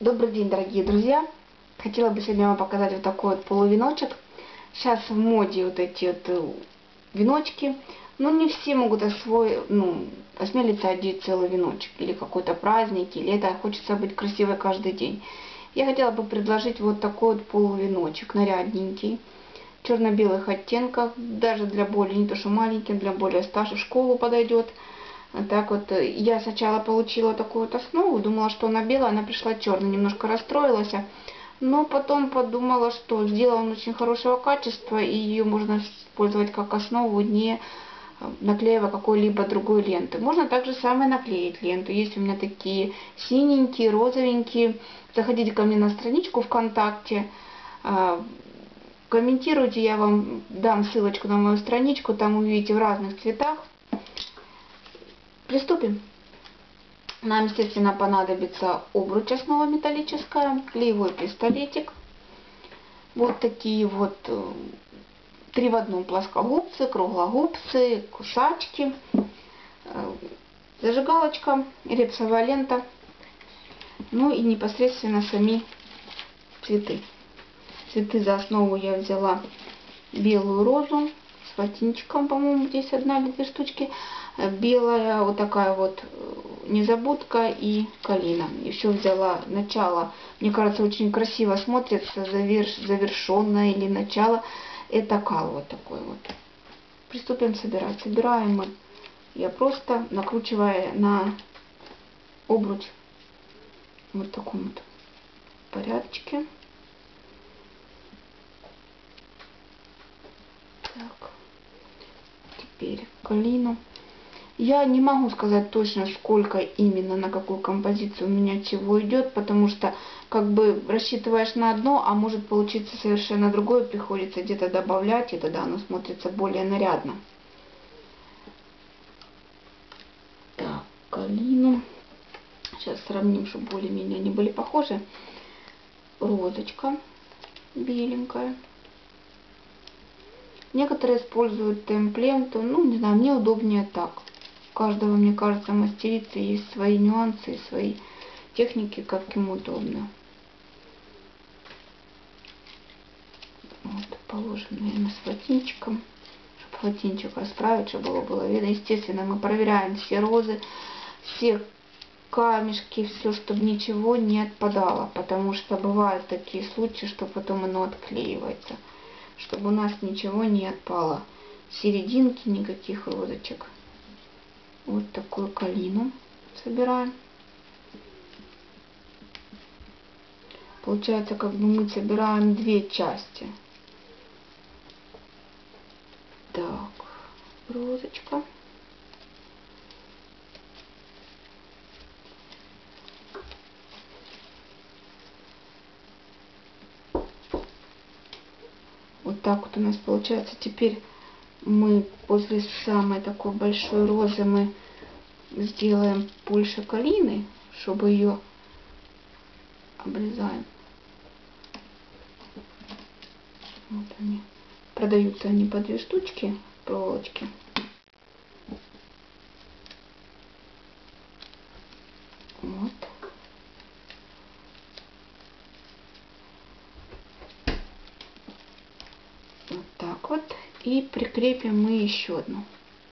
Добрый день, дорогие друзья! Хотела бы сегодня вам показать вот такой вот полувеночек. Сейчас в моде вот эти вот веночки. Но не все могут осмелиться одеть целый веночек. Или какой-то праздник, или это хочется быть красивой каждый день. Я хотела бы предложить вот такой вот полувеночек, нарядненький. Черно-белых оттенках, даже для более, не то что маленьких, для более старших, в школу подойдет. Так вот, я сначала получила такую вот основу, думала, что она белая, она пришла черная, немножко расстроилась, но потом подумала, что сделана очень хорошего качества, и ее можно использовать как основу, не наклеивая какой-либо другой ленты. Можно также самое наклеить ленту. Есть у меня такие синенькие, розовенькие. Заходите ко мне на страничку ВКонтакте, комментируйте, я вам дам ссылочку на мою страничку, там увидите в разных цветах. Приступим. Нам, естественно, понадобится обруч основа металлическая, клеевой пистолетик. Вот такие вот 3 в 1 плоскогубцы, круглогубцы, кусачки, зажигалочка, репсовая лента, ну и непосредственно сами цветы. Цветы за основу я взяла белую розу с латинчиком, по-моему, здесь 1 или 2 штучки. Белая вот такая вот незабудка и калина. Еще взяла начало. Мне кажется, очень красиво смотрится завершенное или начало. Это кал вот такой вот. Приступим собирать. Собираем мы. Я просто накручиваю на обруч вот в таком вот порядочке. Так. Теперь калину. Я не могу сказать точно, сколько именно на какую композицию у меня чего идет, потому что как бы рассчитываешь на одно, а может получиться совершенно другое, приходится где-то добавлять, и тогда оно смотрится более нарядно. Так, калину. Сейчас сравним, чтобы более-менее они были похожи. Розочка беленькая. Некоторые используют темпленту, ну не знаю, мне удобнее так. У каждого, мне кажется, мастерицы есть свои нюансы, свои техники, как ему удобно. Вот, положим, наверное, с флотинчиком, чтобы флотинчик расправить, чтобы было видно. Естественно, мы проверяем все розы, все камешки, все, чтобы ничего не отпадало, потому что бывают такие случаи, что потом оно отклеивается, чтобы у нас ничего не отпало. Серединки никаких розочек. Вот такую калину собираем. Получается, как бы мы собираем 2 части. Так, розочка. Вот так вот у нас получается. Теперь мы после самой такой большой розы мы сделаем больше калины, чтобы ее обрезаем. Вот они. Продаются они по 2 штучки проволочки. Вот. Вот так вот. И прикрепим мы еще одну.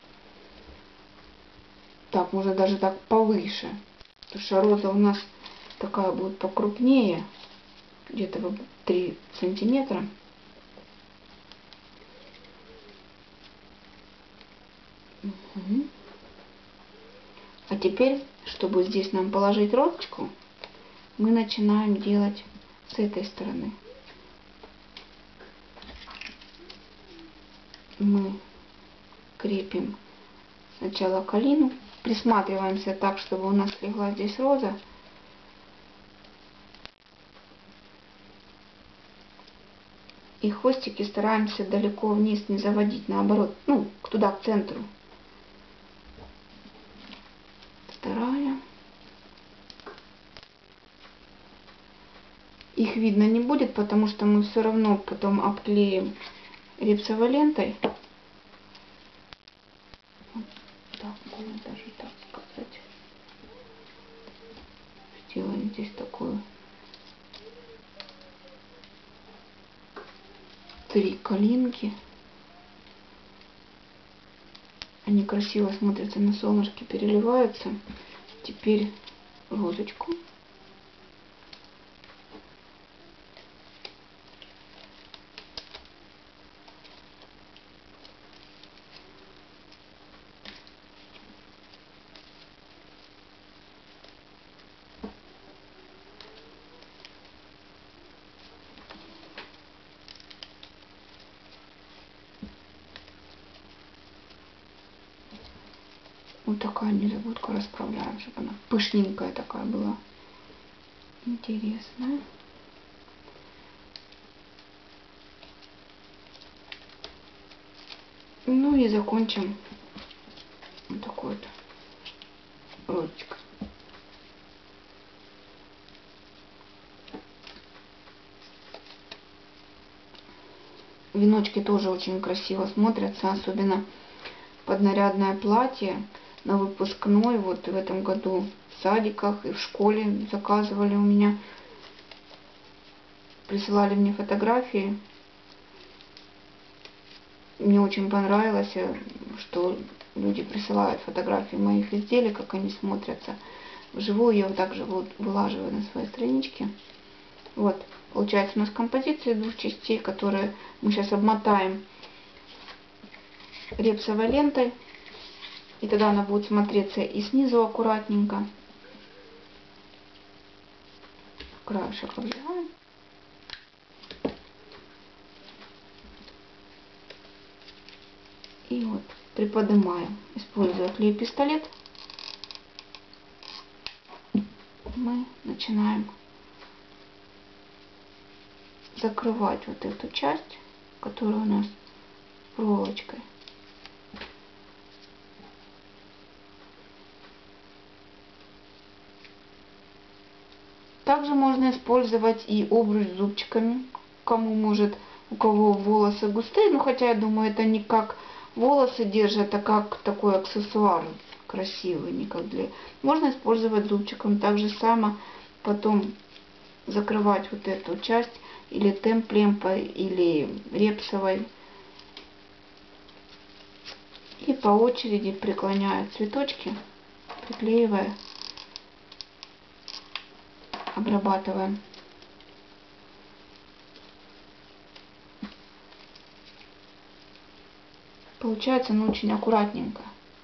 Так, можно даже так повыше. Потому что роза у нас такая будет покрупнее. Где-то 3 сантиметра. Угу. А теперь, чтобы здесь нам положить розочку, мы начинаем делать с этой стороны. Мы крепим сначала калину, присматриваемся так, чтобы у нас легла здесь роза. И хвостики стараемся далеко вниз не заводить, наоборот, ну, туда, к центру. Вторая. Их видно не будет, потому что мы все равно потом обклеим репсовой лентой. Вот так, можно даже так сказать. Сделаем здесь такую 3 калинки. Они красиво смотрятся на солнышке, переливаются. Теперь розочку. Вот такая незабудка расправляем, чтобы она пышненькая такая была. Интересная. Ну и закончим вот такой вот розочкой. Веночки тоже очень красиво смотрятся, особенно под нарядное платье. На выпускной, вот в этом году в садиках и в школе заказывали у меня. Присылали мне фотографии. Мне очень понравилось, что люди присылают фотографии моих изделий, как они смотрятся. Вживую я вот также вылаживаю на своей страничке. Вот, получается у нас композиция двух частей, которые мы сейчас обмотаем репсовой лентой. И тогда она будет смотреться и снизу аккуратненько. Краешек обвиваем. И вот приподнимаем, используя клей-пистолет. Мы начинаем закрывать вот эту часть, которая у нас проволочкой. Также можно использовать и обруч с зубчиками, у кого волосы густые, но хотя я думаю, это не как волосы держат, а как такой аксессуар красивый, не как для... Можно использовать зубчиком, так же само потом закрывать вот эту часть или темп-лемпой, или репсовой. И по очереди преклоняя цветочки, приклеивая, обрабатываем. Получается, ну, очень аккуратненько.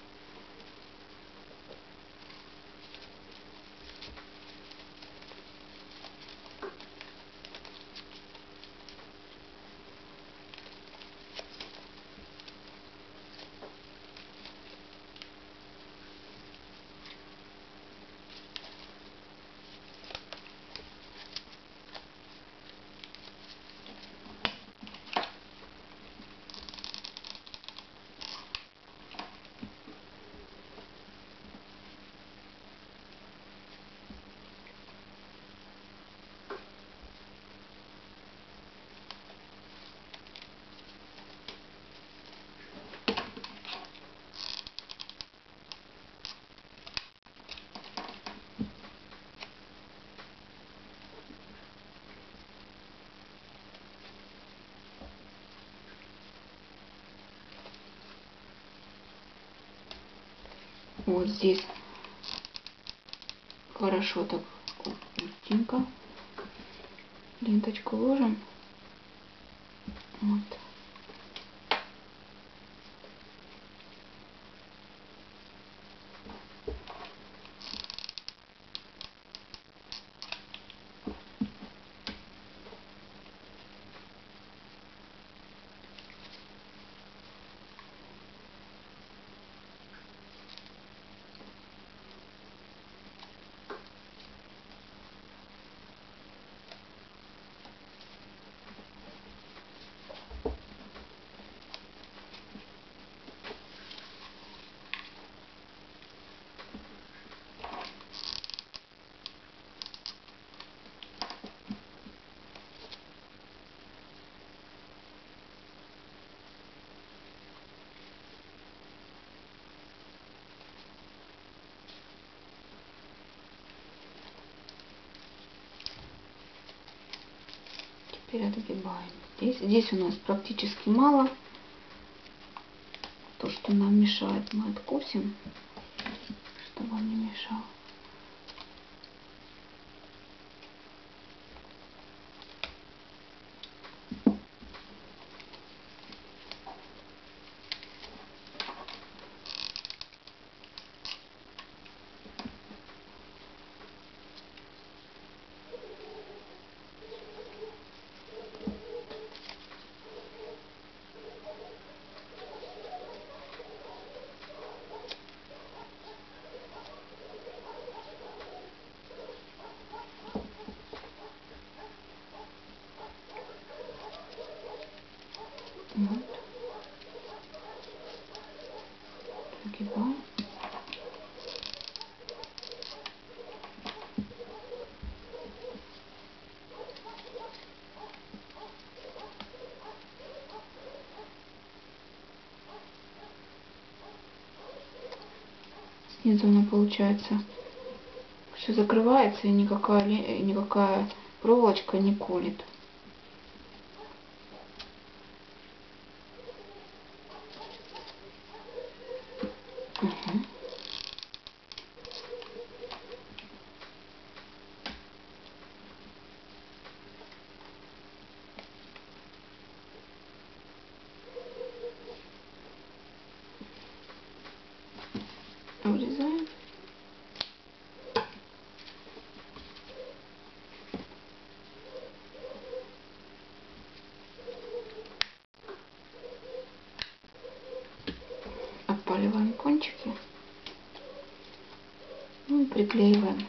Вот здесь хорошо так густенько ленточку ложим. Вот. Теперь отгибаем. Здесь у нас практически мало. То, что нам мешает, мы откусим, чтобы он не мешал. Вот. Загибаем. Снизу оно получается все закрывается и никакая проволочка не колет. Угу. Вырезаем. Отпаливаем кончики. Ну и приклеиваем.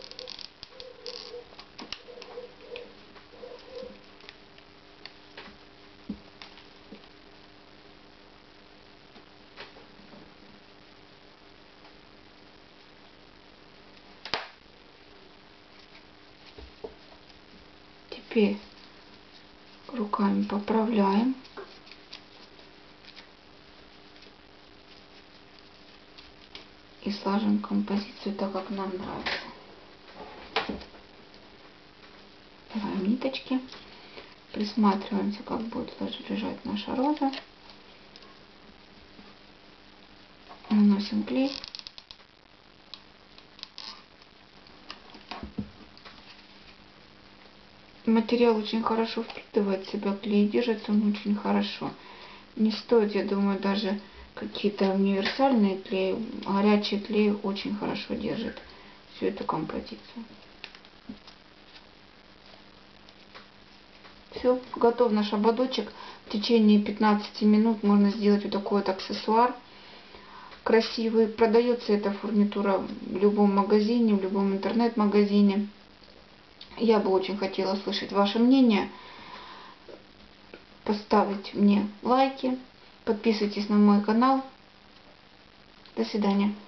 Теперь руками поправляем. И слаживаем композицию так, как нам нравится. Берем ниточки, присматриваемся, как будет лежать наша роза. Наносим клей. Материал очень хорошо впитывает в себя клей, держится он очень хорошо. Не стоит, я думаю, даже какие-то универсальные клеи. Горячий клей очень хорошо держит всю эту композицию. Все, готов наш ободочек. В течение 15 минут можно сделать вот такой вот аксессуар красивый. Продается эта фурнитура в любом магазине, в любом интернет-магазине. Я бы очень хотела слышать ваше мнение. Поставить мне лайки. Подписывайтесь на мой канал. До свидания.